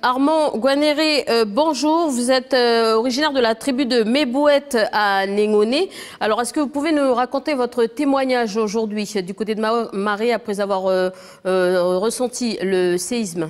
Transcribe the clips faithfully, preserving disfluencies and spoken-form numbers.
Armand Gouanéré, euh, bonjour. Vous êtes euh, originaire de la tribu de Mébouette à Néngoné. Alors, est-ce que vous pouvez nous raconter votre témoignage aujourd'hui du côté de Maré après avoir euh, euh, ressenti le séisme?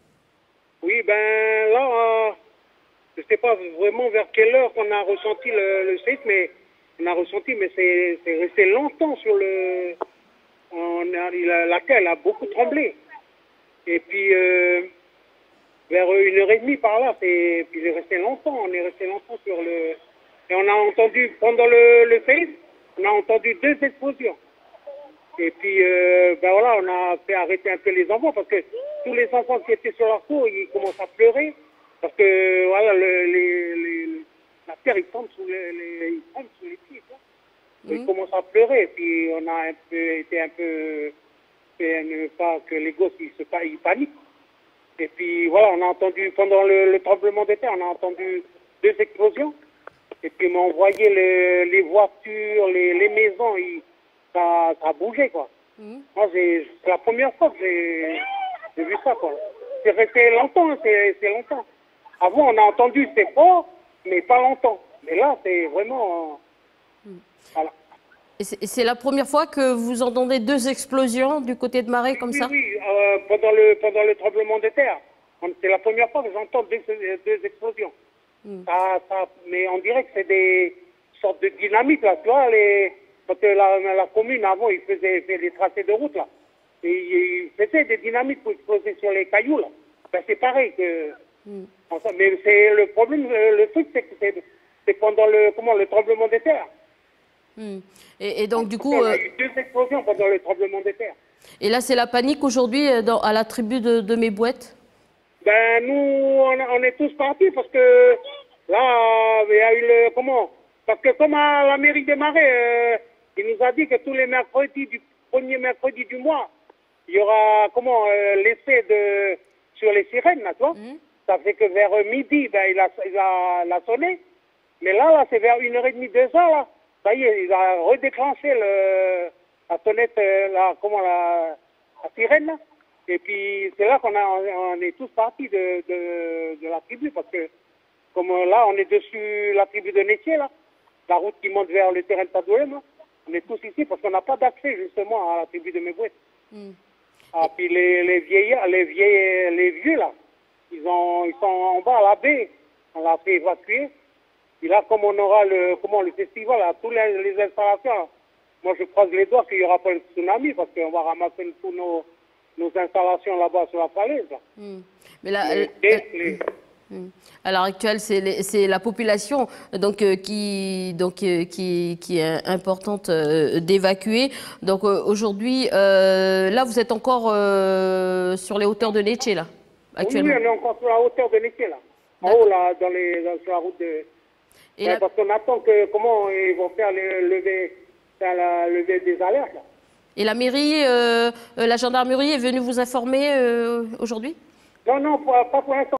Oui, ben là, euh, je ne sais pas vraiment vers quelle heure qu'on a ressenti le, le séisme, mais on a ressenti, mais c'est resté longtemps sur le... On a, il a, la terre a beaucoup tremblé. Et puis, euh, vers une heure et demie par là, puis il est resté longtemps, on est resté longtemps sur le... Et on a entendu, pendant le, le séisme, on a entendu deux explosions. Et puis, euh, ben voilà, on a fait arrêter un peu les enfants, parce que tous les enfants qui étaient sur leur cour, ils commencent à pleurer, parce que, voilà, le, les, les, la terre, il tombe sous les, les, il tombe sous les pieds, quoi. Mmh. Ils commencent à pleurer, et puis on a un peu, été un peu, fait, pas que les gosses, ils, se, ils paniquent. Et puis, voilà, on a entendu, pendant le, le tremblement de terre, on a entendu deux explosions. Et puis, on envoyé le, les voitures, les, les maisons, ils, ça, ça a bougé, quoi. Mmh. Moi, c'est la première fois que j'ai vu ça, quoi. C'est resté longtemps, hein, c'est longtemps. Avant, on a entendu, c'est fort, mais pas longtemps. Mais là, c'est vraiment... Euh, mmh. Voilà. Et c'est la première fois que vous entendez deux explosions du côté de Maré comme oui, ça? Oui, euh, pendant, le, pendant le tremblement de terre. C'est la première fois que j'entends deux, deux explosions. Mm. Ça, ça, mais on dirait que c'est des sortes de dynamite, là, tu vois, les, parce que la, la commune, avant, ils faisaient, faisaient des tracés de route, là. Et ils faisaient des dynamites pour exploser sur les cailloux, là. Ben, c'est pareil que... Mm. Mais c'est le problème, le, le truc, c'est que c'est pendant le, comment, le tremblement de terre. Mmh. Et, et donc, du coup... On a eu deux explosions pendant le tremblement de terre. Et là, c'est la panique aujourd'hui à la tribu de, de Mébouette? Ben, nous, on, on est tous partis parce que là, il y a eu le... Comment? Parce que comme à la mairie des Marais, euh, il nous a dit que tous les mercredis, du premier mercredi du mois, il y aura, comment, euh, l'essai de... sur les sirènes, là, tu vois. Mmh. Ça fait que vers midi, ben, il a, il a, il a sonné. Mais là, là, c'est vers une heure et demie, deux heures, là. Ça y est, il a redéclenché le, la sonnette, la, comment, la, la sirène, là. Et puis, c'est là qu'on a, on est tous partis de, de, de la tribu, parce que, comme là, on est dessus la tribu de Nétier, là, la route qui monte vers le terrain de Tadouem, là. On est tous ici parce qu'on n'a pas d'accès, justement, à la tribu de Mébouette. Mm. Ah, puis les, les vieillards, les vieilles, les vieux, là, ils, ont, ils sont en bas à la baie. On l'a fait évacuer. Et là, comme on aura le, comment, le festival, là, toutes les, les installations, là, moi je croise les doigts qu'il n'y aura pas de tsunami parce qu'on va ramasser tous nos, nos installations là-bas sur la falaise. Là. Mmh. Mais là, les, les, les... Mmh. À l'heure actuelle, c'est la population donc, euh, qui, donc, euh, qui, qui est importante euh, d'évacuer. Donc euh, aujourd'hui, euh, là, vous êtes encore euh, sur les hauteurs de Nétier, là, actuellement? Oui, on est encore sur la hauteur de Nétier, là. En haut, là, dans les, dans, sur la route de... Et ouais, la... Parce qu'on attend que, comment ils vont faire le lever, faire la lever des alertes, là. Et la mairie, euh, la gendarmerie est venue vous informer euh, aujourd'hui? Non, non, pas, pas pour l'instant.